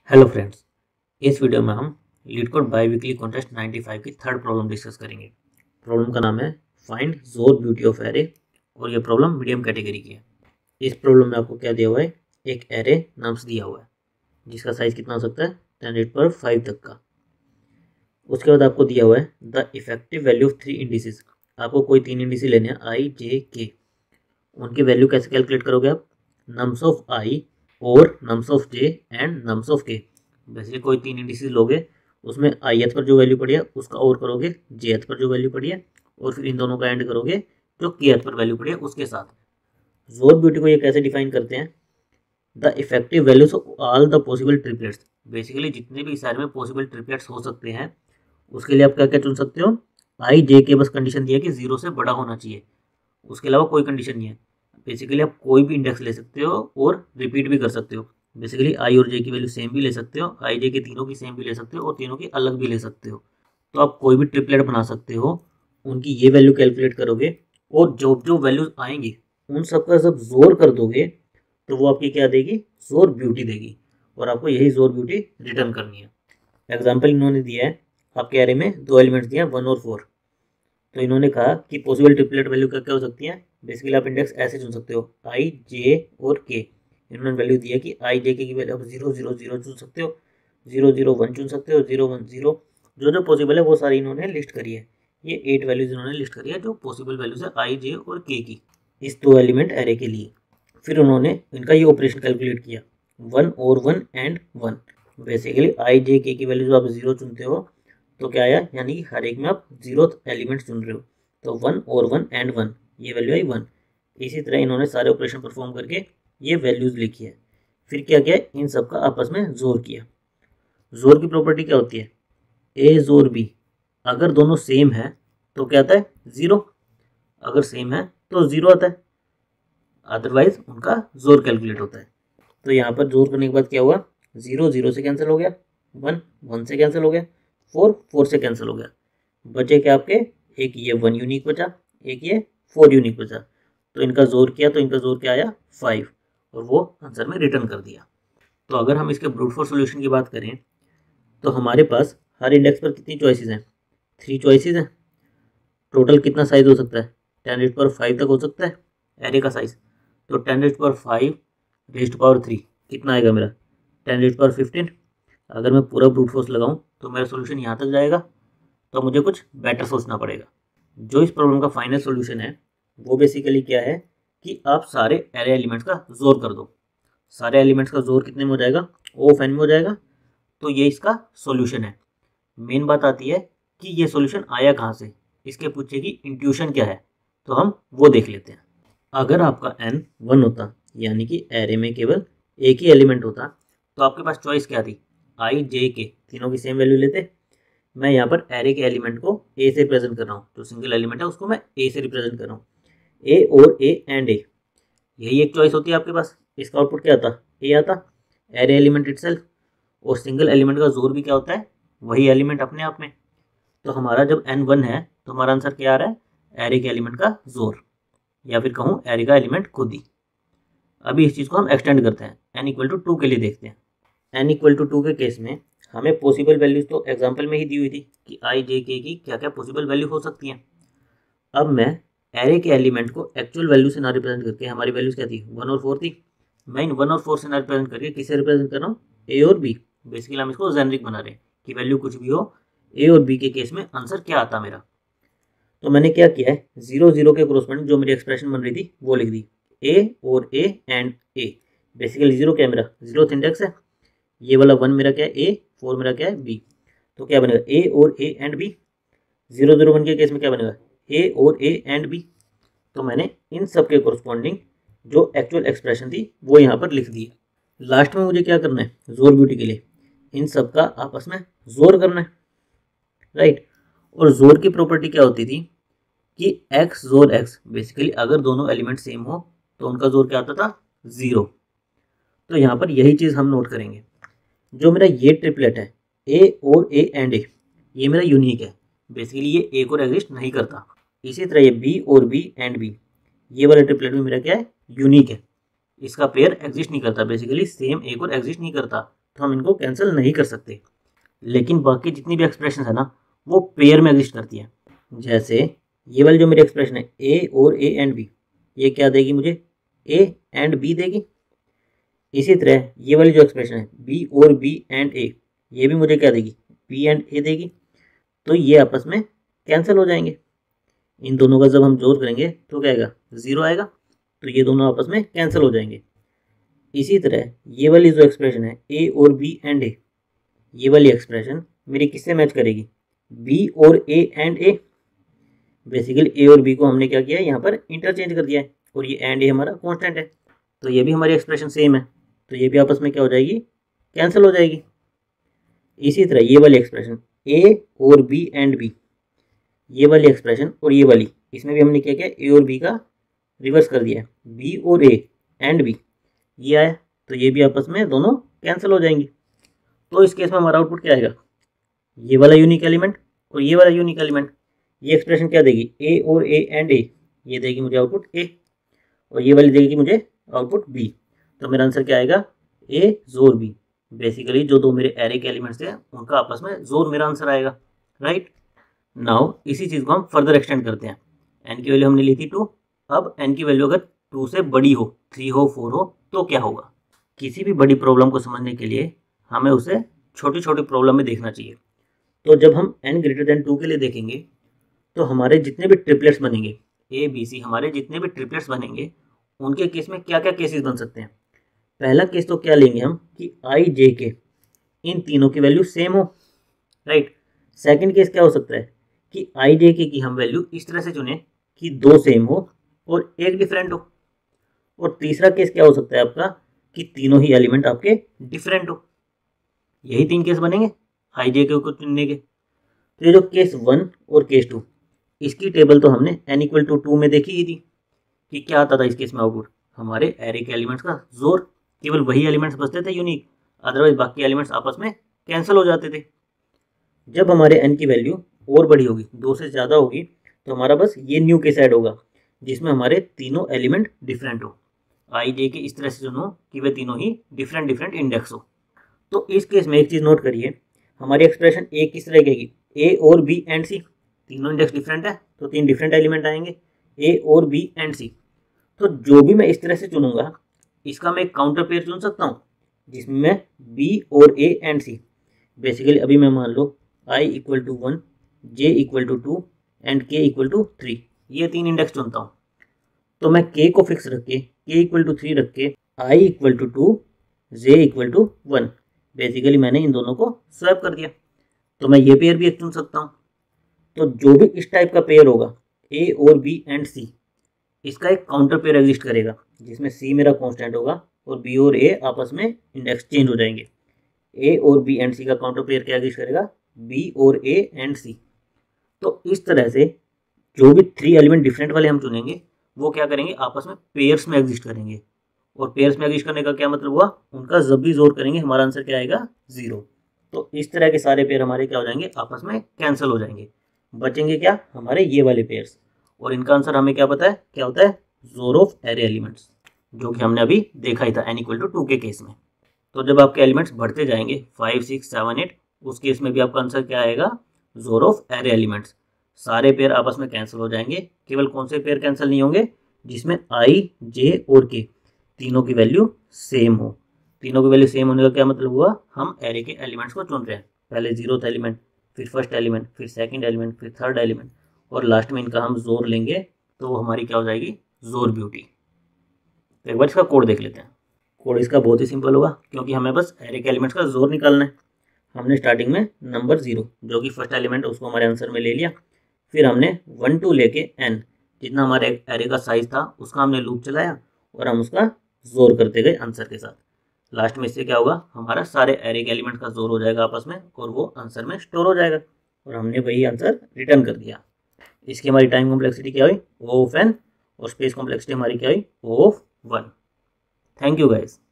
Hello friends, इस video में हम लीडकोड बाई वीकली कॉन्टेस्ट 95 की थर्ड प्रॉब्लम डिस्कस करेंगे। प्रॉब्लम का नाम है फाइंड जोर ब्यूटी ऑफ एरे और ये प्रॉब्लम मीडियम कैटेगरी की है। इस प्रॉब्लम में आपको क्या दिया हुआ है, एक एरे नम्स दिया हुआ है जिसका साइज कितना हो सकता है 10⁵ तक का। उसके बाद आपको दिया हुआ है the effective value of 3 indices. आपको कोई 3 इंडिसेस लेने हैं आई, जे, के। उनकी वैल्यू कैसे कैलकुलेट करोगे आप, नम्स ऑफ आई और nums of J and nums of K. Basically कोई 3 इंडिसेस लोगे, उसमें ith पर जो वैल्यू पड़ी है उसका और करोगे jth पर जो वैल्यू पड़ी है, और फिर इन दोनों का एंड करोगे जो kth पर वैल्यू पड़ी है उसके साथ। जोर ब्यूटी को ये कैसे डिफाइन करते हैं, the effective values of all the possible triplets. Basically जितने भी इस एरे में पॉसिबल ट्रिपलेट्स हो सकते हैं उसके लिए आप क्या क्या चुन सकते हो, आई जे के बस कंडीशन दिया कि 0 से बड़ा होना चाहिए, उसके अलावा कोई कंडीशन नहीं है। बेसिकली आप कोई भी इंडेक्स ले सकते हो और रिपीट भी कर सकते हो। बेसिकली आई और जे की वैल्यू सेम भी ले सकते हो, आई जे के तीनों की सेम भी ले सकते हो और तीनों की अलग भी ले सकते हो। तो आप कोई भी ट्रिपलेट बना सकते हो, उनकी ये वैल्यू कैलकुलेट करोगे और जो जो वैल्यूज आएंगी उन सबका जब जोर कर दोगे तो वो आपकी क्या देगी, जोर ब्यूटी देगी, और आपको यही जोर ब्यूटी रिटर्न करनी है। एग्जाम्पल इन्होंने दिया है, आपके एरे में दो एलिमेंट्स दिए हैं 1 और 4। तो इन्होंने कहा कि पॉसिबल ट्रिपलेट वैल्यू क्या क्या हो सकती है। बेसिकली आप इंडेक्स ऐसे चुन सकते हो, आई, जे और के। इन्होंने वैल्यू दिया कि आई जे के की वैल्यू आप 0 0 0 चुन सकते हो, 0 0 1 चुन सकते हो, 0 1 0। जो जो पॉसिबल है वो सारी इन्होंने लिस्ट करी है। ये 8 वैल्यूज इन्होंने लिस्ट करी है जो पॉसिबल वैल्यूज है आई, जे और के की, इस दो एलिमेंट एरे के लिए। फिर उन्होंने इनका ये ऑपरेशन कैलकुलेट किया, 1 और 1 एंड 1। बेसिकली आई जे के की वैल्यू आप 0 चुनते हो तो क्या आया, यानी कि हर एक में आप 0th एलिमेंट चुन रहे हो, तो 1 और 1 एंड 1, ये वैल्यू आई 1। इसी तरह इन्होंने सारे ऑपरेशन परफॉर्म करके ये वैल्यूज लिखी है। फिर क्या किया, इन सब का आपस में जोर किया। जोर की प्रॉपर्टी क्या होती है, ए जोर बी। अगर दोनों सेम है तो क्या आता है 0, अगर सेम है तो 0 आता है, अदरवाइज उनका जोर कैलकुलेट होता है। तो यहाँ पर जोर करने के बाद क्या हुआ, 0 0 से कैंसिल हो गया, 1 1 से कैंसिल हो गया, 4 4 से कैंसिल हो गया, बचे क्या आपके, एक ये 1 यूनिक बचा, एक ये 4 यूनिक बचा। तो इनका जोर किया तो इनका जोर क्या आया 5, और वो आंसर में रिटर्न कर दिया। तो अगर हम इसके ब्रूट फोर्स सॉल्यूशन की बात करें तो हमारे पास हर इंडेक्स पर कितनी चॉइसेस हैं, 3 चॉइसेस हैं। टोटल कितना साइज हो सकता है, 10⁵ तक हो सकता है एरे का साइज। तो 10⁵ कितना आएगा मेरा, 10⁵15। अगर मैं पूरा ब्रूट फोर्स लगाऊं तो मेरा सोल्यूशन यहाँ तक जाएगा, तो मुझे कुछ बेटर सोचना पड़ेगा। जो इस प्रॉब्लम का फाइनल सोल्यूशन है वो बेसिकली क्या है कि आप सारे एरे एलिमेंट्स का जोर कर दो। सारे एलिमेंट्स का जोर कितने में हो जाएगा, O ऑफ n में हो जाएगा। तो ये इसका सोल्यूशन है। मेन बात आती है कि ये सोल्यूशन आया कहाँ से, इसके पीछे की इंट्यूशन क्या है, तो हम वो देख लेते हैं। अगर आपका n 1 होता, यानी कि एरे में केवल एक ही एलिमेंट होता, तो आपके पास चॉइस क्या थी, आई जे के तीनों की सेम वैल्यू लेते। मैं यहाँ पर एरे के एलिमेंट को ए से रिप्रेजेंट कर रहा हूँ, जो सिंगल एलिमेंट है उसको मैं ए से रिप्रेजेंट कर रहा हूँ। ए और ए एंड ए, यही एक चॉइस होती है आपके पास। इसका आउटपुट क्या आता, ए आता, एरे एलिमेंट इटसेल्फ। और सिंगल एलिमेंट का जोर भी क्या होता है, वही एलिमेंट अपने आप में। तो हमारा जब n 1 है तो हमारा आंसर क्या आ रहा है, एरे के एलिमेंट का जोर, या फिर कहूँ एरे का एलिमेंट खुद ही। अभी इस चीज़ को हम एक्सटेंड करते हैं, n = 2 के लिए देखते हैं। n = 2 के केस में हमें पॉसिबल वैल्यूज तो एग्जाम्पल में ही दी हुई थी कि आई जे के की क्या क्या पॉसिबल वैल्यू हो सकती हैं। अब मैं एरे के एलिमेंट को एक्चुअल वैल्यू से ना रिप्रेजेंट करके, हमारी वैल्यूज क्या थी 1 और 4 थी, मैं इन 1 और 4 से ना रिप्रेजेंट करके किसे रिप्रेजेंट कर रहा हूँ, ए और बी। बेसिकली हम इसको जेनरिक बना रहे हैं कि वैल्यू कुछ भी हो, ए और बी के केस में आंसर क्या आता मेरा। तो मैंने क्या किया है, 0 0 के कोरोस्पोंडिंग जो मेरी एक्सप्रेशन बन रही थी वो लिख दी, ए और ए एंड ए। बेसिकली 0 क्या है मेरा, 0th इंडेक्स है, ये वाला 1 मेरा क्या है ए, 4 मेरा क्या है बी। तो क्या बनेगा, ए और ए एंड बी। 0 0 1 के केस में क्या बनेगा, ए और ए एंड बी। तो मैंने इन सब के कोरस्पॉन्डिंग जो एक्चुअल एक्सप्रेशन थी वो यहाँ पर लिख दी है। लास्ट में मुझे क्या करना है, जोर ब्यूटी के लिए इन सब का आपस में जोर करना है, राइट। और जोर की प्रॉपर्टी क्या होती थी कि एक्स जोर एक्स, बेसिकली अगर दोनों एलिमेंट सेम हो तो उनका जोर क्या आता था 0। तो यहाँ पर यही चीज़ हम नोट करेंगे। जो मेरा ये ट्रिपलेट है ए और ए एंड ए, ये मेरा यूनिक है, बेसिकली ये एक और एग्जिस्ट नहीं करता। इसी तरह ये बी और बी एंड बी, ये वाला ट्रिपलेट भी मेरा क्या है, यूनिक है, इसका पेयर एग्जिस्ट नहीं करता। बेसिकली सेम एक और एग्जिस्ट नहीं करता, तो हम इनको कैंसिल नहीं कर सकते। लेकिन बाकी जितनी भी एक्सप्रेशन है ना वो पेयर में एग्जिस्ट करती है। जैसे ये वाली जो मेरी एक्सप्रेशन है ए और ए एंड बी, ये क्या देगी मुझे, ए एंड बी देगी। इसी तरह ये वाली जो एक्सप्रेशन है बी और बी एंड ए, ये भी मुझे क्या देगी, बी एंड ए देगी। तो ये आपस में कैंसिल हो जाएंगे। इन दोनों का जब हम जोड़ करेंगे तो क्या आएगा, 0 आएगा। तो ये दोनों आपस में कैंसिल हो जाएंगे। इसी तरह ये वाली जो एक्सप्रेशन है ए और बी एंड ए, ये वाली एक्सप्रेशन मेरी किससे मैच करेगी, बी और ए एंड ए। बेसिकली ए और बी को हमने क्या किया है, यहाँ पर इंटरचेंज कर दिया है, और ये एंड ए हमारा कांस्टेंट है। तो ये भी हमारी एक्सप्रेशन सेम है, तो ये भी आपस में क्या हो जाएगी, कैंसिल हो जाएगी। इसी तरह ये वाली एक्सप्रेशन ए और बी एंड बी, ये वाली एक्सप्रेशन और ये वाली, इसमें भी हमने क्या किया, ए और बी का रिवर्स कर दिया है, बी और ए एंड बी, ये आया। तो ये भी आपस में दोनों कैंसिल हो जाएंगी। तो इस केस में हमारा आउटपुट क्या आएगा, ये वाला यूनिक एलिमेंट और ये वाला यूनिक एलिमेंट। ये एक्सप्रेशन क्या देगी, ए और ए एंड ए, ये देगी मुझे आउटपुट ए, और ये वाली देगी मुझे आउटपुट बी। तो मेरा आंसर क्या आएगा, ए जोर बी। बेसिकली जो दो मेरे एरे के एलिमेंट्स हैं उनका आपस में जोर मेरा आंसर आएगा, राइट। नाउ इसी चीज़ को हम फर्दर एक्सटेंड करते हैं। एन की वैल्यू हमने ली थी 2, अब एन की वैल्यू अगर 2 से बड़ी हो, 3 हो, 4 हो, तो क्या होगा। किसी भी बड़ी प्रॉब्लम को समझने के लिए हमें उसे छोटी छोटी प्रॉब्लम में देखना चाहिए। तो जब हम n ग्रेटर देन 2 के लिए देखेंगे तो हमारे जितने भी ट्रिपलेट्स बनेंगे, ए बी सी, हमारे जितने भी ट्रिपलेट्स बनेंगे उनके केस में क्या क्या केसेस बन सकते हैं। पहला केस तो क्या लेंगे हम कि आई जे के इन तीनों की वैल्यू सेम हो, राइट। सेकंड केस क्या हो सकता है कि आई जे के की हम वैल्यू इस तरह से चुने कि 2 सेम हो और 1 डिफरेंट हो। और तीसरा केस क्या हो सकता है आपका कि तीनों ही एलिमेंट आपके डिफरेंट हो। यही 3 केस बनेंगे आई जे के को चुनने के। तो ये जो केस 1 और केस 2, इसकी टेबल तो हमने n = 2 में देखी ही थी कि क्या आता था इस केस में आउटपुट, हमारे एरे के एलिमेंट्स का जोर। केवल वही एलिमेंट्स बचते थे यूनिक, अदरवाइज बाकी एलिमेंट्स आपस में कैंसिल हो जाते थे। जब हमारे n की वैल्यू और बड़ी होगी, 2 से ज़्यादा होगी, तो हमारा बस ये न्यू केस ऐड होगा जिसमें हमारे तीनों एलिमेंट डिफरेंट हो। आई जे के इस तरह से चुनो कि वे तीनों ही डिफरेंट डिफरेंट इंडेक्स हो। तो इस केस में एक चीज़ नोट करिए, हमारी एक्सप्रेशन ए किस तरह की, ए और बी एंड सी, तीनों इंडेक्स डिफरेंट है तो 3 डिफरेंट एलिमेंट आएंगे, ए और बी एंड सी। तो जो भी मैं इस तरह से चुनूंगा इसका मैं एक काउंटर पेयर चुन सकता हूँ जिसमें मैं बी और ए एंड सी, बेसिकली अभी मैं मान लो i = 1, j = 2 एंड k = 3, ये 3 इंडेक्स चुनता हूँ। तो मैं k को फिक्स रख के, k = 3 रख के, i = 2, j = 1, बेसिकली मैंने इन दोनों को स्वैप कर दिया। तो मैं ये पेयर भी एक चुन सकता हूँ। तो जो भी इस टाइप का पेयर होगा a और b एंड c, इसका एक काउंटर पेयर एग्जिस्ट करेगा जिसमें c मेरा कांस्टेंट होगा और b और a आपस में इंडेक्स चेंज हो जाएंगे। a और b एंड c का काउंटर पेयर क्या एग्जिस्ट करेगा, b और a एंड c। तो इस तरह से जो भी 3 एलिमेंट डिफरेंट वाले हम चुनेंगे वो क्या करेंगे, आपस में पेयर्स में एग्जिस्ट करेंगे। और पेयर्स में एग्जिस्ट करने का क्या मतलब हुआ, उनका जब भी जोड़ करेंगे हमारा आंसर क्या आएगा, 0। तो इस तरह के सारे पेयर हमारे क्या हो जाएंगे, आपस में कैंसिल हो जाएंगे। बचेंगे क्या, हमारे ये वाले पेयर्स। और इनका आंसर हमें क्या पता है, क्या होता है, जोर ऑफ एरे एलिमेंट्स, जो कि हमने अभी देखा ही था n = 2 के केस में। तो जब आपके एलिमेंट्स बढ़ते जाएंगे 5, 6, 7, 8, उस केस में भी आपका आंसर क्या आएगा, जोर ऑफ एरे एलिमेंट्स। सारे पेयर आपस में कैंसिल हो जाएंगे, केवल कौन से पेयर कैंसिल नहीं होंगे, जिसमें आई, जे और के तीनों की वैल्यू सेम हो। तीनों की वैल्यू सेम होने का क्या मतलब हुआ, हम एरे के एलिमेंट्स को चुन रहे हैं, पहले 0th एलिमेंट, फिर फर्स्ट एलिमेंट, फिर सेकंड एलिमेंट, फिर थर्ड एलिमेंट, और लास्ट में इनका हम जोर लेंगे तो वो हमारी क्या हो जाएगी, जोर ब्यूटी। तो एक बार इसका कोड देख लेते हैं। कोड इसका बहुत ही सिंपल होगा क्योंकि हमें बस एरे के एलिमेंट्स का जोर निकालना है। हमने स्टार्टिंग में नंबर 0 जो कि फर्स्ट एलिमेंट है उसको हमारे आंसर में ले लिया, फिर हमने 1 2 लेके n जितना हमारे एरे का साइज था उसका हमने लूप चलाया और हम उसका जोर करते गए आंसर के साथ। लास्ट में इससे क्या होगा, हमारा सारे एरे के एलिमेंट का जोर हो जाएगा आपस में और वो आंसर में स्टोर हो जाएगा और हमने वही आंसर रिटर्न कर दिया। इसकी हमारी टाइम कॉम्प्लेक्सिटी क्या हुई, O(n) और स्पेस कॉम्प्लेक्सिटी हमारी क्या हुई, O(1). Thank you guys.